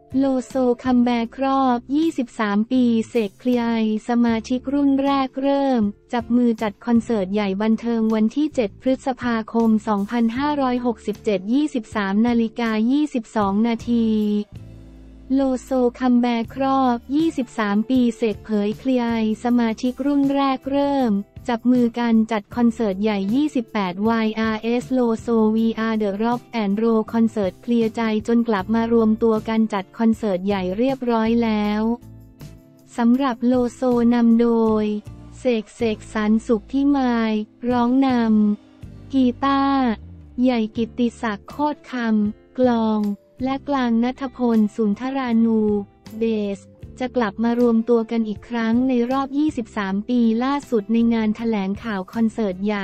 โลโซคัมแบ็กรอบ 23 ปีเสกเคลียร์สมาชิกรุ่นแรกเริ่มจับมือจัดคอนเสิร์ตใหญ่บันเทิงวันที่ 7 พฤษภาคม 2567 23:22 นาทีโลโซคัมแบ็กรอบ 23 ปีเสกเผยเคลียร์สมาชิกรุ่นแรกเริ่มจับมือกันจัดคอนเสิร์ตใหญ่ 28 YRS โลโซ VR The Rock and Roll คอนเสิร์ตเคลียร์ใจจนกลับมารวมตัวกันจัดคอนเสิร์ตใหญ่เรียบร้อยแล้วสำหรับโลโซนำโดยเสกสรรสุขพิมายร้องนำกีตาร์ใหญ่กิตติศักดิ์โคตรคำกลองและกลางณัฐพลสุนทรานูเบสจะกลับมารวมตัวกันอีกครั้งในรอบ 23 ปีล่าสุดในงานแถลงข่าวคอนเสิร์ตใหญ่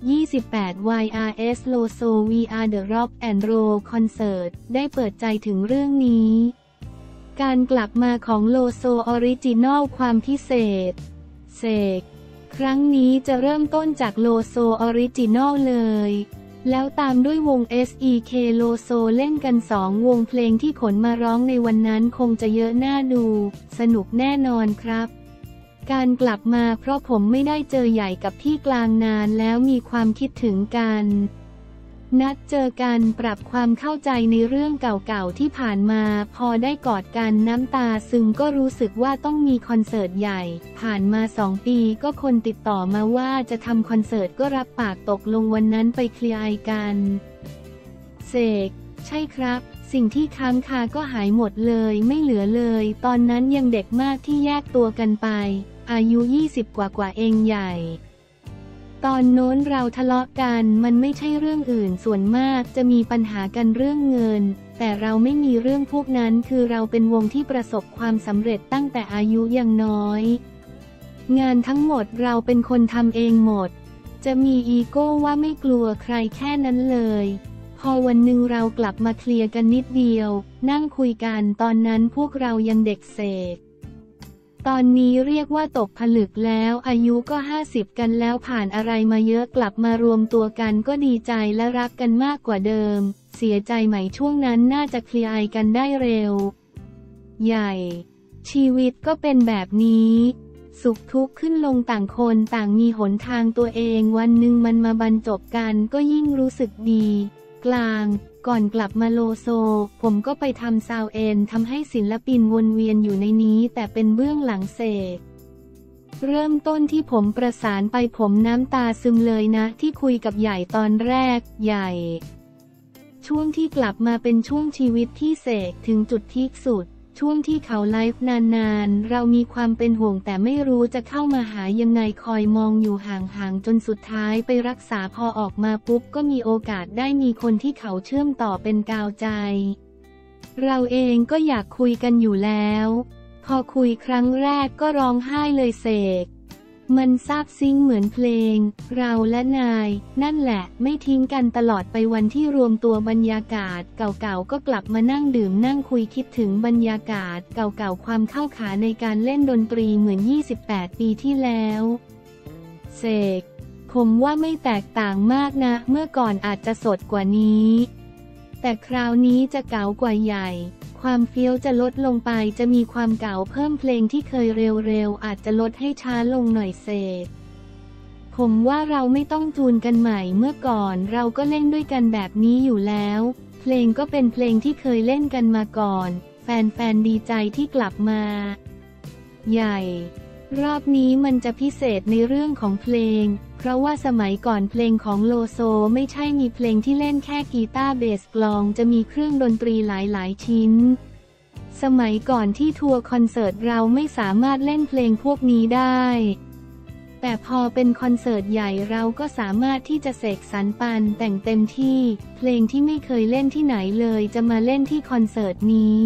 28 YRS โลโซ VR The Rock and Roll คอนเสิร์ตได้เปิดใจถึงเรื่องนี้การกลับมาของโลโซออริจินอลความพิเศษเสกครั้งนี้จะเริ่มต้นจากโลโซออริจินอลเลยแล้วตามด้วยวง SEK โลโซเล่นกัน2 วงเพลงที่ขนมาร้องในวันนั้นคงจะเยอะน่าดูสนุกแน่นอนครับการกลับมาเพราะผมไม่ได้เจอใหญ่กับพี่กลางนานแล้วมีความคิดถึงกันนัดเจอกันปรับความเข้าใจในเรื่องเก่าๆที่ผ่านมาพอได้กอดกันน้ำตาซึมก็รู้สึกว่าต้องมีคอนเสิร์ตใหญ่ผ่านมา2 ปีก็คนติดต่อมาว่าจะทำคอนเสิร์ตก็รับปากตกลงวันนั้นไปเคลียร์กันเสกใช่ครับสิ่งที่ค้างคาก็หายหมดเลยไม่เหลือเลยตอนนั้นยังเด็กมากที่แยกตัวกันไปอายุ20กว่าเองใหญ่ตอนโน้นเราทะเลาะกันมันไม่ใช่เรื่องอื่นส่วนมากจะมีปัญหากันเรื่องเงินแต่เราไม่มีเรื่องพวกนั้นคือเราเป็นวงที่ประสบความสำเร็จตั้งแต่อายุยังน้อยงานทั้งหมดเราเป็นคนทำเองหมดจะมีอีโก้ว่าไม่กลัวใครแค่นั้นเลยพอวันหนึ่งเรากลับมาเคลียร์กันนิดเดียวนั่งคุยกันตอนนั้นพวกเรายังเด็กเสกตอนนี้เรียกว่าตกผลึกแล้วอายุก็50กันแล้วผ่านอะไรมาเยอะกลับมารวมตัวกันก็ดีใจและรักกันมากกว่าเดิมเสียใจไหมช่วงนั้นน่าจะเคลียร์กันได้เร็วใหญ่ชีวิตก็เป็นแบบนี้สุขทุกข์ขึ้นลงต่างคนต่างมีหนทางตัวเองวันหนึ่งมันมาบรรจบกันก็ยิ่งรู้สึกดีกลางก่อนกลับมาโลโซผมก็ไปทำซาวเอ็นทำให้ศิลปินวนเวียนอยู่ในนี้แต่เป็นเบื้องหลังเสกเริ่มต้นที่ผมประสานไปผมน้ำตาซึมเลยนะที่คุยกับใหญ่ตอนแรกใหญ่ช่วงที่กลับมาเป็นช่วงชีวิตที่เสกถึงจุดพีคสุดช่วงที่เขาไลฟ์นานๆเรามีความเป็นห่วงแต่ไม่รู้จะเข้ามาหายังไงคอยมองอยู่ห่างๆจนสุดท้ายไปรักษาพอออกมาปุ๊บก็มีโอกาสได้มีคนที่เขาเชื่อมต่อเป็นกาวใจเราเองก็อยากคุยกันอยู่แล้วพอคุยครั้งแรกก็ร้องไห้เลยเสกมันซาบซึ้งเหมือนเพลงเราและนายนั่นแหละไม่ทิ้งกันตลอดไปวันที่รวมตัวบรรยากาศเก่าๆก็กลับมานั่งดื่มนั่งคุยคิดถึงบรรยากาศเก่าๆความเข้าขาในการเล่นดนตรีเหมือน28 ปีที่แล้วเสกผมว่าไม่แตกต่างมากนะเมื่อก่อนอาจจะสดกว่านี้แต่คราวนี้จะเก๋ากว่าใหญ่ความเฟี้ยวจะลดลงไปจะมีความเก๋าเพิ่มเพลงที่เคยเร็วๆอาจจะลดให้ช้าลงหน่อยเสกผมว่าเราไม่ต้องจูนกันใหม่เมื่อก่อนเราก็เล่นด้วยกันแบบนี้อยู่แล้วเพลงก็เป็นเพลงที่เคยเล่นกันมาก่อนแฟนๆดีใจที่กลับมาใหญ่รอบนี้มันจะพิเศษในเรื่องของเพลงเพราะว่าสมัยก่อนเพลงของโลโซไม่ใช่มีเพลงที่เล่นแค่กีตาร์เบสกลองจะมีเครื่องดนตรีหลายๆชิ้นสมัยก่อนที่ทัวร์คอนเสิร์ตเราไม่สามารถเล่นเพลงพวกนี้ได้แต่พอเป็นคอนเสิร์ตใหญ่เราก็สามารถที่จะเสกสรรปันแต่งเต็มที่เพลงที่ไม่เคยเล่นที่ไหนเลยจะมาเล่นที่คอนเสิร์ตนี้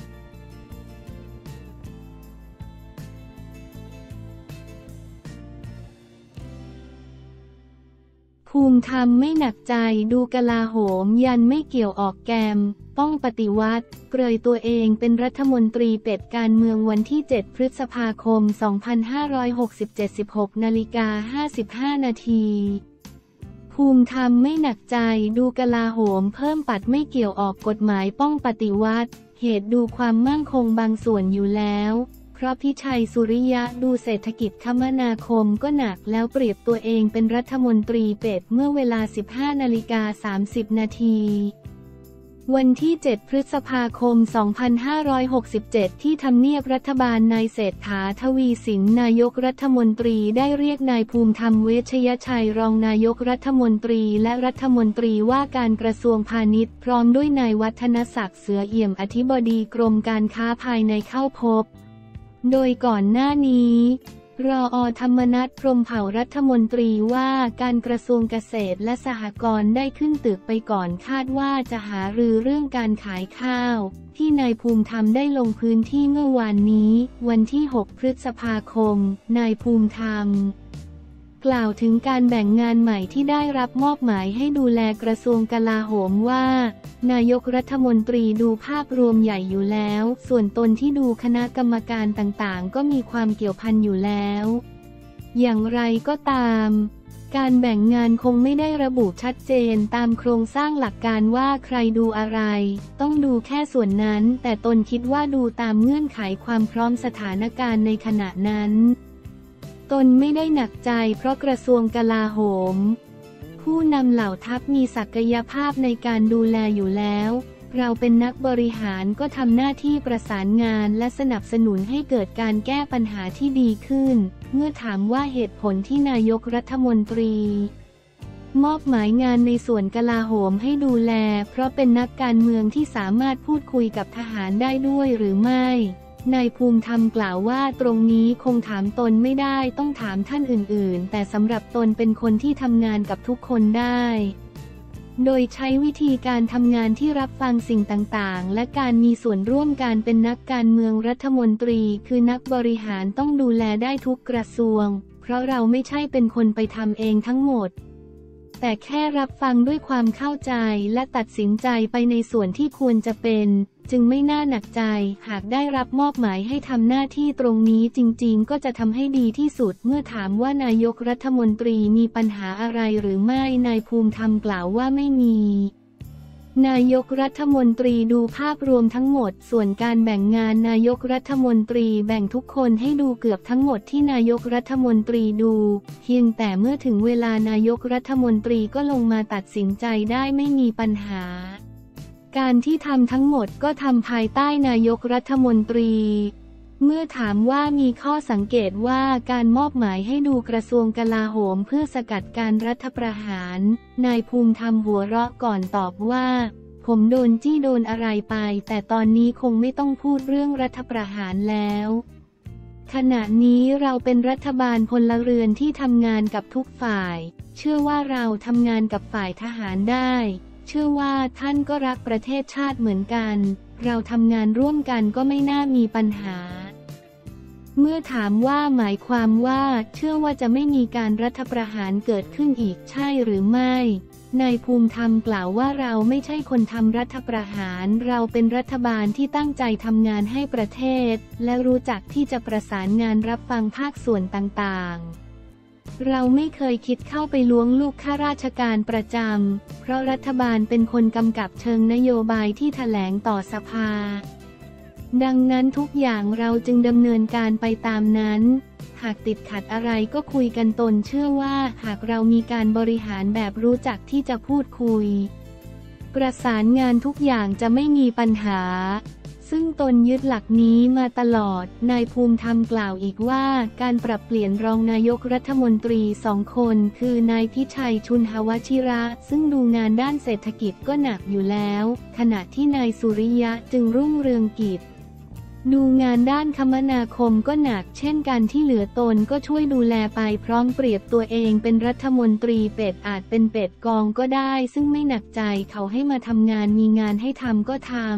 ภูมิธรรมไม่หนักใจดูกลาโหมยันไม่เกี่ยวออกแกมต้องปฏิวัติเกยตัวเองเป็นรัฐมนตรีเป็ดการเมืองวันที่ 7 พฤษภาคม 2567 16:55 นาทีภูมิธรรมไม่หนักใจดูกลาโหมเพิ่มปัดไม่เกี่ยวออกกฎหมายป้องปฏิวัติเหตุดูความมั่งคงบางส่วนอยู่แล้วเพราะพิชัยสุริยะดูเศรษฐกิจคมนาคมก็หนักแล้วเปรียบตัวเองเป็นรัฐมนตรีเป็ดเมื่อเวลา 15:30 นาทีวันที่ 7 พฤษภาคม 2567 ที่ทำเนียบรัฐบาลนายเศรษฐา ทวีสินนายกรัฐมนตรีได้เรียกนายภูมิธรรมเวชยชัยรองนายกรัฐมนตรีและรัฐมนตรีว่าการกระทรวงพาณิชย์พร้อมด้วยนายวัฒนศักดิ์เสือเอี่ยมอธิบดีกรมการค้าภายในเข้าพบโดยก่อนหน้านี้รอ.ธรรมนัส พรหมเผ่ารัฐมนตรีว่าการกระทรวงเกษตรและสหกรณ์ได้ขึ้นตึกไปก่อนคาดว่าจะหารือเรื่องการขายข้าวที่นายภูมิธรรมได้ลงพื้นที่เมื่อวานนี้วันที่ 6 พฤษภาคมนายภูมิธรรมกล่าวถึงการแบ่งงานใหม่ที่ได้รับมอบหมายให้ดูแลกระทรวงกลาโหมว่านายกรัฐมนตรีดูภาพรวมใหญ่อยู่แล้วส่วนตนที่ดูคณะกรรมการต่างๆก็มีความเกี่ยวพันอยู่แล้วอย่างไรก็ตามการแบ่งงานคงไม่ได้ระบุชัดเจนตามโครงสร้างหลักการว่าใครดูอะไรต้องดูแค่ส่วนนั้นแต่ตนคิดว่าดูตามเงื่อนไขความพร้อมสถานการณ์ในขณะนั้นตนไม่ได้หนักใจเพราะกระทรวงกลาโหมผู้นำเหล่าทัพมีศักยภาพในการดูแลอยู่แล้วเราเป็นนักบริหารก็ทำหน้าที่ประสานงานและสนับสนุนให้เกิดการแก้ปัญหาที่ดีขึ้นเมื่อถามว่าเหตุผลที่นายกรัฐมนตรีมอบหมายงานในส่วนกลาโหมให้ดูแลเพราะเป็นนักการเมืองที่สามารถพูดคุยกับทหารได้ด้วยหรือไม่นายภูมิธรรมกล่าวว่าตรงนี้คงถามตนไม่ได้ต้องถามท่านอื่นๆแต่สำหรับตนเป็นคนที่ทำงานกับทุกคนได้โดยใช้วิธีการทำงานที่รับฟังสิ่งต่างๆและการมีส่วนร่วมการเป็นนักการเมืองรัฐมนตรีคือนักบริหารต้องดูแลได้ทุกกระทรวงเพราะเราไม่ใช่เป็นคนไปทำเองทั้งหมดแต่แค่รับฟังด้วยความเข้าใจและตัดสินใจไปในส่วนที่ควรจะเป็นจึงไม่น่าหนักใจหากได้รับมอบหมายให้ทำหน้าที่ตรงนี้จริงๆก็จะทำให้ดีที่สุดเมื่อถามว่านายกรัฐมนตรีมีปัญหาอะไรหรือไม่นายภูมิธรรมกล่าวว่าไม่มีนายกรัฐมนตรีดูภาพรวมทั้งหมดส่วนการแบ่งงานนายกรัฐมนตรีแบ่งทุกคนให้ดูเกือบทั้งหมดที่นายกรัฐมนตรีดูเพียงแต่เมื่อถึงเวลานายกรัฐมนตรีก็ลงมาตัดสินใจได้ไม่มีปัญหาการที่ทำทั้งหมดก็ทำภายใต้นายกรัฐมนตรีเมื่อถามว่ามีข้อสังเกตว่าการมอบหมายให้ดูกระทรวงกลาโหมเพื่อสกัดการรัฐประหารนายภูมิธรรมหัวเราะก่อนตอบว่าผมโดนจี้โดนอะไรไปแต่ตอนนี้คงไม่ต้องพูดเรื่องรัฐประหารแล้วขณะนี้เราเป็นรัฐบาลพลเรือนที่ทำงานกับทุกฝ่ายเชื่อว่าเราทำงานกับฝ่ายทหารได้เชื่อว่าท่านก็รักประเทศชาติเหมือนกันเราทำงานร่วมกันก็ไม่น่ามีปัญหาเมื่อถามว่าหมายความว่าเชื่อว่าจะไม่มีการรัฐประหารเกิดขึ้นอีกใช่หรือไม่นายภูมิธรรมกล่าวว่าเราไม่ใช่คนทำรัฐประหารเราเป็นรัฐบาลที่ตั้งใจทำงานให้ประเทศและรู้จักที่จะประสานงานรับฟังภาคส่วนต่างๆเราไม่เคยคิดเข้าไปล้วงลูกข้าราชการประจำเพราะรัฐบาลเป็นคนกำกับเชิงนโยบายที่แถลงต่อสภาดังนั้นทุกอย่างเราจึงดำเนินการไปตามนั้นหากติดขัดอะไรก็คุยกันตนเชื่อว่าหากเรามีการบริหารแบบรู้จักที่จะพูดคุยประสานงานทุกอย่างจะไม่มีปัญหาซึ่งตนยึดหลักนี้มาตลอดนายภูมิธรรมกล่าวอีกว่าการปรับเปลี่ยนรองนายกรัฐมนตรี2 คนคือนายพิชัยชุนหวชิระซึ่งดูงานด้านเศรษฐกิจก็หนักอยู่แล้วขณะที่นายสุริยะจึงรุ่งเรืองกิจดูงานด้านคมนาคมก็หนักเช่นกันที่เหลือตนก็ช่วยดูแลไปพร้อมเปรียบตัวเองเป็นรัฐมนตรีเป็ดอาจเป็นเป็ดกองก็ได้ซึ่งไม่หนักใจเขาให้มาทำงานมีงานให้ทำก็ทำ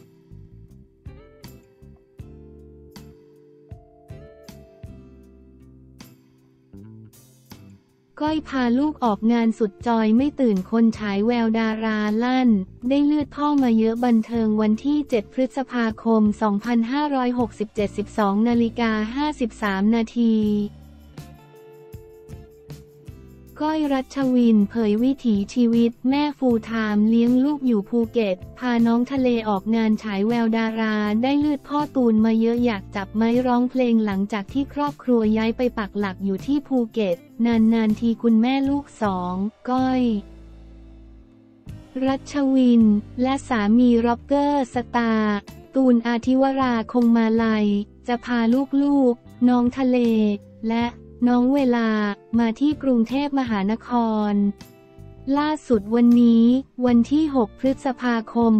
ก้อยพาลูกออกงานสุดจอยไม่ตื่นคนฉายแววดาราลั่นได้เลือดพ่อมาเยอะบันเทิงวันที่ 7 พฤษภาคม 2567 12:53 นาทีก้อยรัชวินเผยวิถีชีวิตแม่ฟูลไทม์เลี้ยงลูกอยู่ภูเก็ตพาน้องทะเลออกงานฉายแววดาราได้เลือดพ่อตูนมาเยอะอยากจับไม้ร้องเพลงหลังจากที่ครอบครัวย้ายไปปักหลักอยู่ที่ภูเก็ตนานๆทีคุณแม่ลูกสองก้อยรัชวินและสามีร็อกเกอร์สตาร์ตูนอาทิวราคงมาลัยจะพาลูกๆน้องทะเลและน้องเวลามาที่กรุงเทพมหานครล่าสุดวันนี้วันที่ 6 พฤษภาคม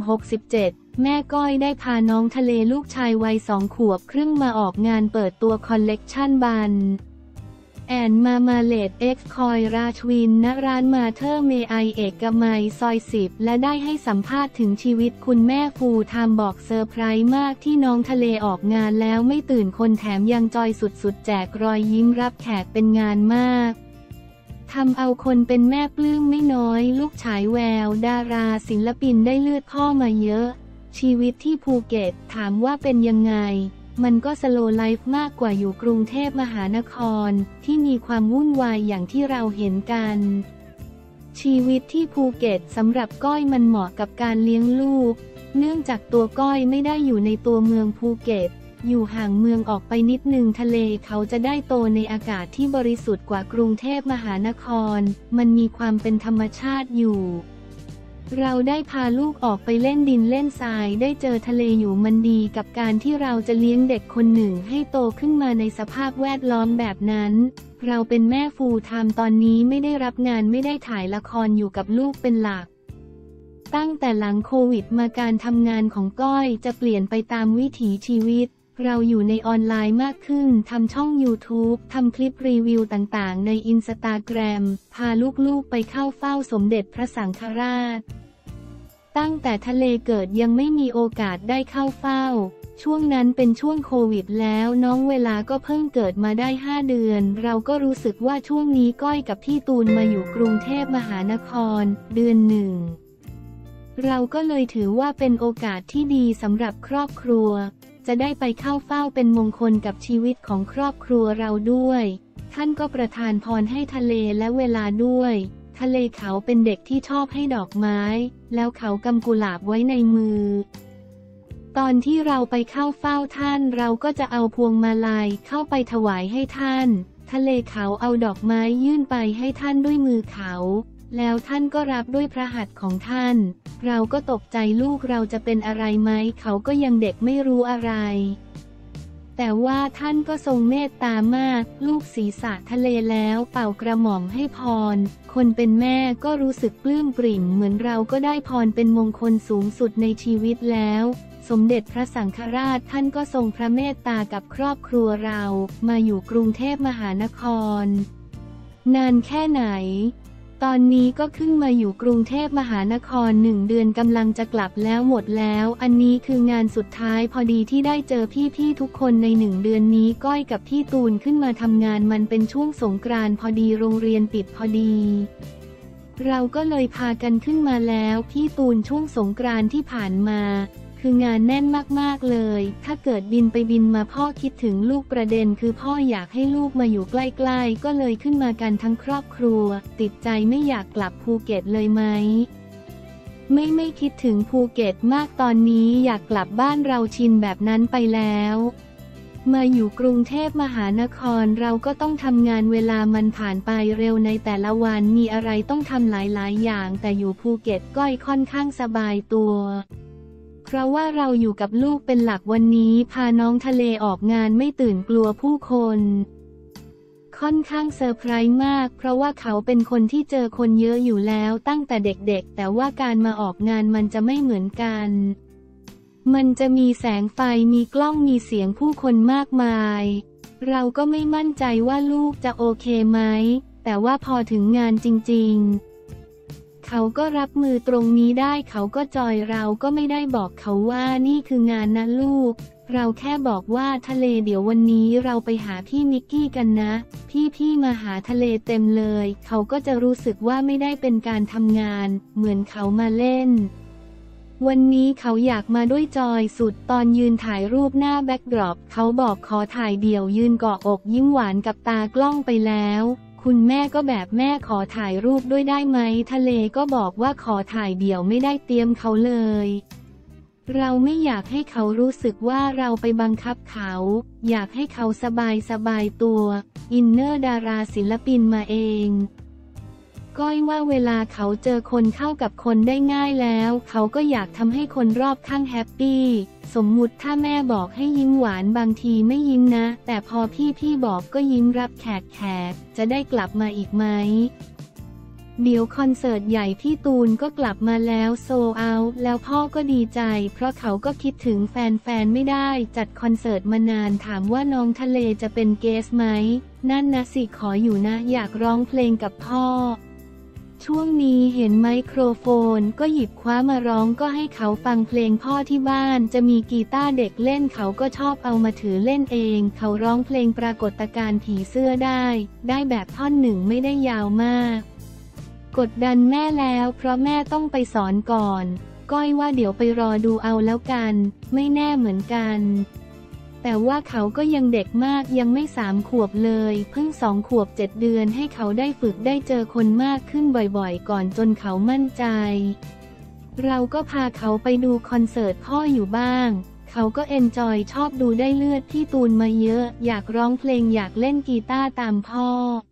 67 แม่ก้อยได้พาน้องทะเลลูกชายวัย2 ขวบครึ่งมาออกงานเปิดตัวคอลเลกชันบันแอนมาเลดเอ็กซ์คอยราชวินณร้านมาเธอร์เมไอเอกมัยซอย10และได้ให้สัมภาษณ์ถึงชีวิตคุณแม่ฟูลไทม์บอกเซอร์ไพรส์มากที่น้องทะเลออกงานแล้วไม่ตื่นคนแถมยังจอยสุดๆแจกรอยยิ้มรับแขกเป็นงานมากทำเอาคนเป็นแม่ปลื้มไม่น้อยลูกฉายแววดาราศิลปินได้เลือดพ่อมาเยอะชีวิตที่ภูเก็ตถามว่าเป็นยังไงมันก็สโลว์ไลฟ์มากกว่าอยู่กรุงเทพมหานครที่มีความวุ่นวายอย่างที่เราเห็นกันชีวิตที่ภูเก็ตสำหรับก้อยมันเหมาะกับการเลี้ยงลูกเนื่องจากตัวก้อยไม่ได้อยู่ในตัวเมืองภูเก็ตอยู่ห่างเมืองออกไปนิดนึงทะเลเขาจะได้โตในอากาศที่บริสุทธิ์กว่ากรุงเทพมหานครมันมีความเป็นธรรมชาติอยู่เราได้พาลูกออกไปเล่นดินเล่นทรายได้เจอทะเลอยู่มันดีกับการที่เราจะเลี้ยงเด็กคนหนึ่งให้โตขึ้นมาในสภาพแวดล้อมแบบนั้นเราเป็นแม่ฟูลไทม์ตอนนี้ไม่ได้รับงานไม่ได้ถ่ายละครอยู่กับลูกเป็นหลักตั้งแต่หลังโควิดมาการทำงานของก้อยจะเปลี่ยนไปตามวิถีชีวิตเราอยู่ในออนไลน์มากขึ้นทำช่อง YouTube ทำคลิปรีวิวต่างๆใน Instagram พาลูกๆไปเข้าเฝ้าสมเด็จพระสังฆราชตั้งแต่ทะเลเกิดยังไม่มีโอกาสได้เข้าเฝ้าช่วงนั้นเป็นช่วงโควิดแล้วน้องเวลาก็เพิ่งเกิดมาได้5 เดือนเราก็รู้สึกว่าช่วงนี้ก้อยกับพี่ตูนมาอยู่กรุงเทพมหานครเดือนหนึ่งเราก็เลยถือว่าเป็นโอกาสที่ดีสำหรับครอบครัวจะได้ไปเข้าเฝ้าเป็นมงคลกับชีวิตของครอบครัวเราด้วยท่านก็ประทานพรให้ทะเลและเวลาด้วยทะเลเขาเป็นเด็กที่ชอบให้ดอกไม้แล้วเขากำกุหลาบไว้ในมือตอนที่เราไปเข้าเฝ้าท่านเราก็จะเอาพวงมาลัยเข้าไปถวายให้ท่านทะเลเขาเอาดอกไม้ยื่นไปให้ท่านด้วยมือเขาแล้วท่านก็รับด้วยพระหัตถ์ของท่านเราก็ตกใจลูกเราจะเป็นอะไรไหมเขาก็ยังเด็กไม่รู้อะไรแต่ว่าท่านก็ทรงเมตตามากลูบศีรษะทะเลแล้วเป่ากระหม่อมให้พรคนเป็นแม่ก็รู้สึกปลื้มปริ่มเหมือนเราก็ได้พรเป็นมงคลสูงสุดในชีวิตแล้วสมเด็จพระสังฆราชท่านก็ทรงพระเมตตากับครอบครัวเรามาอยู่กรุงเทพมหานครนานแค่ไหนตอนนี้ก็ขึ้นมาอยู่กรุงเทพมหานคร1 เดือนกำลังจะกลับแล้วหมดแล้วอันนี้คืองานสุดท้ายพอดีที่ได้เจอพี่ๆทุกคนใน1 เดือนนี้ก้อยกับพี่ตูนขึ้นมาทำงานมันเป็นช่วงสงกรานต์พอดีโรงเรียนปิดพอดีเราก็เลยพากันขึ้นมาแล้วพี่ตูนช่วงสงกรานต์ที่ผ่านมาคืองานแน่นมากๆเลยถ้าเกิดบินไปบินมาพ่อคิดถึงลูกประเด็นคือพ่ออยากให้ลูกมาอยู่ใกล้ๆก็เลยขึ้นมากันทั้งครอบครัวติดใจไม่อยากกลับภูเก็ตเลยไหมไม่คิดถึงภูเก็ตมากตอนนี้อยากกลับบ้านเราชินแบบนั้นไปแล้วมาอยู่กรุงเทพมหานครเราก็ต้องทำงานเวลามันผ่านไปเร็วในแต่ละวันมีอะไรต้องทำหลายๆอย่างแต่อยู่ภูเก็ตก้อยค่อนข้างสบายตัวเพราะว่าเราอยู่กับลูกเป็นหลักวันนี้พาน้องทะเลออกงานไม่ตื่นกลัวผู้คนค่อนข้างเซอร์ไพรส์มากเพราะว่าเขาเป็นคนที่เจอคนเยอะอยู่แล้วตั้งแต่เด็กๆแต่ว่าการมาออกงานมันจะไม่เหมือนกันมันจะมีแสงไฟมีกล้องมีเสียงผู้คนมากมายเราก็ไม่มั่นใจว่าลูกจะโอเคไหมแต่ว่าพอถึงงานจริงๆเขาก็รับมือตรงนี้ได้เขาก็จอยเราก็ไม่ได้บอกเขาว่านี่คืองานนะลูกเราแค่บอกว่าทะเลเดี๋ยววันนี้เราไปหาพี่มิกกี้กันนะพี่มาหาทะเลเต็มเลยเขาก็จะรู้สึกว่าไม่ได้เป็นการทำงานเหมือนเขามาเล่นวันนี้เขาอยากมาด้วยจอยสุดตอนยืนถ่ายรูปหน้าแบ็คดรอปเขาบอกขอถ่ายเดี่ยวยืนเกาะอกยิ้มหวานกับตากล้องไปแล้วคุคุณแม่ก็แบบแม่ขอถ่ายรูปด้วยได้ไหมทะเลก็บอกว่าขอถ่ายเดี่ยวไม่ได้เตรียมเขาเลยเราไม่อยากให้เขารู้สึกว่าเราไปบังคับเขาอยากให้เขาสบายตัวอินเนอร์ดาราศิลปินมาเองก้อยว่าเวลาเขาเจอคนเข้ากับคนได้ง่ายแล้วเขาก็อยากทำให้คนรอบข้างแฮปปี้สมมุติถ้าแม่บอกให้ยิ้มหวานบางทีไม่ยิ้มนะแต่พอพี่บอกก็ยิ้มรับแขกจะได้กลับมาอีกไหมเดี๋ยวคอนเสิร์ตใหญ่พี่ตูนก็กลับมาแล้วโซเอาแล้วพ่อก็ดีใจเพราะเขาก็คิดถึงแฟนไม่ได้จัดคอนเสิร์ตมานานถามว่าน้องทะเลจะเป็นเกสไหมนั่นนะสิขออยู่นะอยากร้องเพลงกับพ่อช่วงนี้เห็นไมโครโฟนก็หยิบคว้ามาร้องก็ให้เขาฟังเพลงพ่อที่บ้านจะมีกีตาร์เด็กเล่นเขาก็ชอบเอามาถือเล่นเองเขาร้องเพลงปรากฏการณ์ผีเสื้อได้แบบท่อนหนึ่งไม่ได้ยาวมากกดดันแม่แล้วเพราะแม่ต้องไปสอนก่อนก้อยว่าเดี๋ยวไปรอดูเอาแล้วกันไม่แน่เหมือนกันแต่ว่าเขาก็ยังเด็กมากยังไม่3 ขวบเลยเพิ่ง2 ขวบ 7 เดือนให้เขาได้ฝึกได้เจอคนมากขึ้นบ่อยๆก่อนจนเขามั่นใจเราก็พาเขาไปดูคอนเสิร์ตพ่ออยู่บ้างเขาก็เอนจอยชอบดูได้เลือดพี่ตูนมาเยอะอยากร้องเพลงอยากเล่นกีตาร์ตามพ่อ